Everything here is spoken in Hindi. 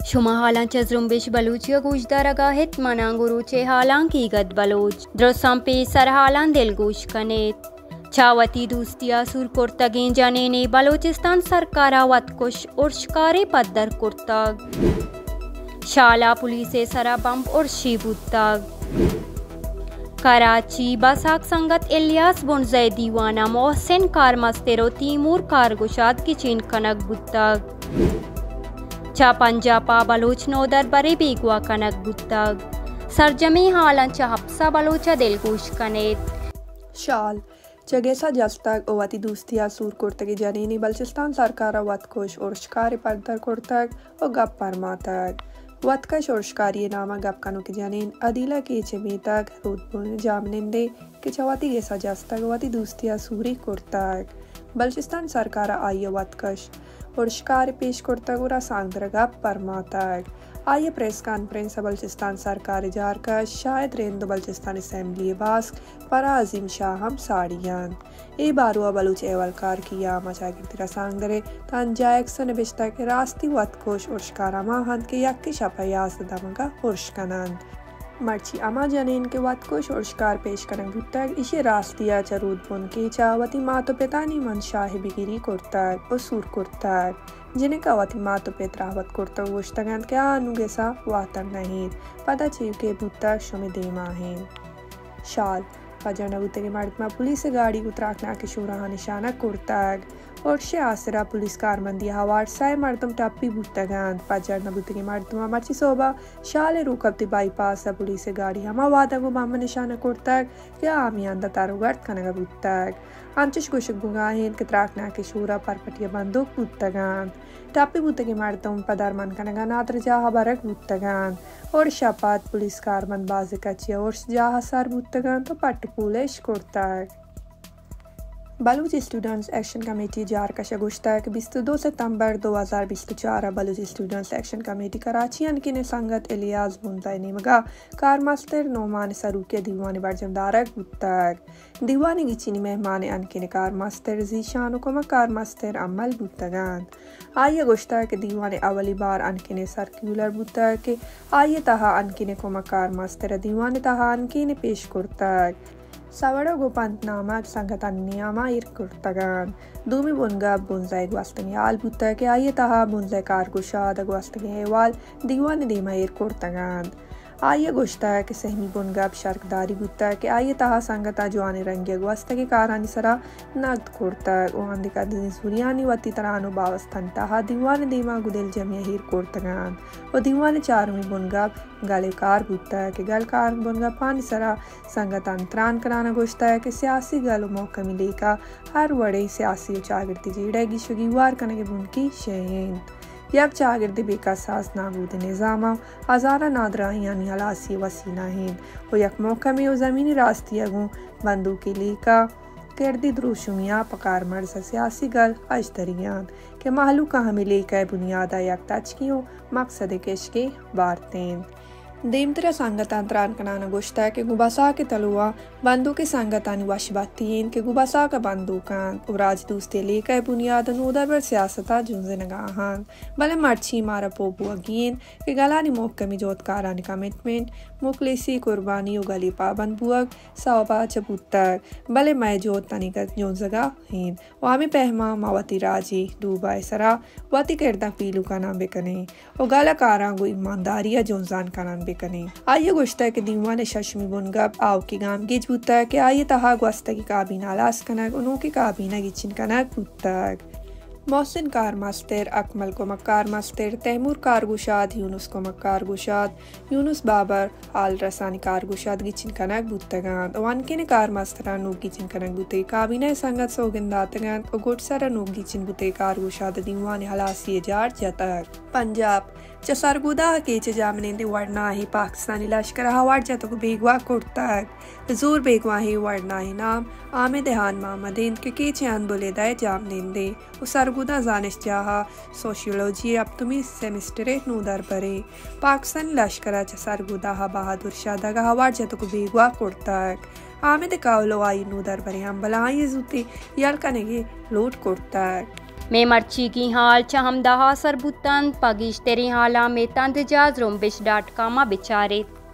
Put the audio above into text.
शुमा हालांच्या झुंबिश बलूचिया गुजदारगा हित मनांगुरुचे हालांकी गद बलोच द्रोसम पे सर हालां दिलगोश कनेत चावती दूस्तिया सुर कुर्तगें जाने ने बलोचिस्तान सरकारा वतकुश और शिकारे पद्दर कुर्तग शाला पुलिसे सरा बम्ब और शीबुतग कराची बसाक संगत इलियास बुनजय दीवाना मोहसिन कारमस्तेरो तीमूर कारगुशाद की चीन कनक बुतग चा पंजापा बलोच नोदर बरे बेगवा कनक बुतग सरजमी हालांचा हफ्सा बलोचा दिलगोश कनेत शाल जगेसा जस्तक ओवती दूस्तिया सूर कुर्तगी जनीनी बलचिस्तान सरकारा वतकुश और शिकारी पद्दर कुर्तग और गप परमातक वतकश और शिकारी नामा गप कनु की जनीन अदीला के चमी तक रूदपुन जामनिंदे के चवाती गेसा जस्तक ओवती दूस्तिया सूरी कुर्तग बलचिस्तान सरकारा आइय वतकश और शिकारी पेश कुर्तग और सांगदर गप परमातक आइए प्रेस कॉन्फ्रेंस बलचिस्तान सरकार जारकश शायद रेंदो बलचिस्तान असेंबली बास्क परा अजीम शाह हम साड़ियान ए बारुआ बलूच एवलकार किया मचागिरती रसांगदरे तान जायक्सन बिश्ता के रास्ती वतकोश और शिकारा माहंद के यक्की शपयास दमगा हुर्शकनंद मर्ची अमा जनीन के वतकोश और शिकार पेश करन गुत्तग इसे रास्तिया चरूद बुन के चावती मातो पितानी मन शाहिबिगिरी कुर्तग और सूर कुर्तग जिन्हें कवती मातो पेत्रावत कुर्तग वुश्तगन क्या अनुगेसा वातर नहीं पता चीव के बुत्तग शुमे देमा हैं शाल पजर नबूते के मर्दमा पुलिस गाड़ी उतराकना के शूरहा निशाना कुर्तग और शे आसरा पुलिस कारमंदी हवार साय मर्दम टप्पी बुत्तगन पजर नबूते के मर्दमा मर्ची सोबा शाले रूकबती बाईपास पुलिस गाड़ी हमा वादा को मामा निशाना कुर्तग क्या आमियांदा तारुगर्द कनगा बुत्तग अंचश गुशक बुगाहिन के त्राकना के शूरा परपटिया बंदूक बुत्तगन टप्पी बुत्ते के मर्दम पदार मन कनगा नात्र जाहा बरक बुत्तगन और शपात पुलिस कारमंद बाजे कचिया और जाहा सार बुत्तगन तो पट्ट पुलिस कुर्तग बलूच स्टूडेंट्स एक्शन कमेटी जारकश गुश्तक 22 सितंबर 2024 Baloch students action committee Karachi अनकिन संगत इलियास बुनताई निमगा कारमस्तर नोमान सरूके दीवान बरजमदारक बुत्तग दीवान गिचिनी मेहमान अनकिन कारमस्तर जीशान को कारमस्तर अमल बुत्तगन आइए गुश्तक दीवान अवली बार अनकिन सर्कुलर बुत्तग के आइए तहा अनकिन को कारमस्तर दीवान तहा अनकिन पेश कुर्तग सवड़ा गोपंत नामक संगतन नियमा इरकुर्तगन दूमी बुनगा बुनजाय ग्वास्तनी आल बुत्ता के आइए तहा बुनजाय कारगुशाद ग्वास्तनी हेवाल दीवान दीमा इरकुर्तगन आइए गुश्ता के सहमी बुनगा शर्कदारी बुत्ता के आइए तहा संगता जवान रंगिया ग्वास्ता के कारानी सरा नगद कुर्तग ओहंदी का दिन सूर्यानी वती तरानो बावस्तन तहा दीवान दीमा गुदिल जमिया हीर कुर्तगन और दीवान चारमी बुनगा गलेकार बुत्ता के गलकार बुनगा पानी सरा संगत अंतरान कराना गुश्ता के सियासी गल मौका मिलेगा हर वड़े सियासी चागिरती जीड़ेगी शुगी वार कने के बुनकी शेन यक चागिरदी बेका सास नाबूद निज़ामा हज़ारा नादरा यानी हलासी वसीना हैं वो यक मौका में वो ज़मीनी रास्तियागों बंदूकी लीका करदी द्रोशुमिया पकार मर्ज सियासी गल अजतरियान के महलू का हमें लेकर बुनियादा यक तचकियों मकसद केशके बारतें देमतरा संगतांतरान कनाना गोश्ता के गुबासा के तलुआ बंदूक संगतानी वशबातीन के गुबासा का बंदूकान और राजदूस्ते लेकर बुनियाद नोदर पर सियासता जुंजे नगाहान भले मर्ची मारा पोबू अगीन के गलानी मोकमी जोतकारानी कमिटमेंट मुखलिसी कुर्बानी उगली पाबंद बुअग सवपा चबुत्तक भले मैं जोत तनिकत जोंजगा हिन वामी पहमा मावती राजी डूबाई सरा वती करदा पीलू का नाम बेकने और गला कारांगो ईमानदारिया जोंजान का नाम बेकने आइए गुश्ता के दीवान शशमी बुनगा आओ की गाम गिज बुत्ता के आइए तहा ग्वास्ता की काबीना लास कनक उन्हों की काबीना गिचिन कनक बुत्तक मोहसिन कारमस्तर अकमल को कारमस्तर तैमूर कारगुशाद यूनुस को कारगुशाद यूनुस बाबर आल रसानी कारगुशाद गिचिन कनक बुत्तगन वानके ने कारमस्तरा नूक गिचिन कनक बुते काबीना संगत सोगंदातगन और गुटसरा नूक गिचिन बुते कारगुशाद दीवान हलासी जार जतक पंजाब चसरगुदा के जामनेंदे वरना ही पाकिस्तानी लश्कर हवार जतक बेगवा कुर्तक जोर बेगवा ही वरना ही नाम आमे देहान मामदीन के चैन बोले दाए जामनेंदे और सरगुदा जानिश चाहा सोशियोलॉजी अब तुम्हें सेमिस्टरे नूदर परे पाकिस्तानी लश्कर चसरगुदा बहादुर शाह दगा हवार जतक बेगवा कुर्तक आमे दे कावलो आई नूदर परे हम बलाई जुते यल कनेगे लोट कुर्तक में मर्ची की हाल चहम दहा सरबुतन पगिश तेरी हाला में तंद जाज रोम्बिश.com बिचारे।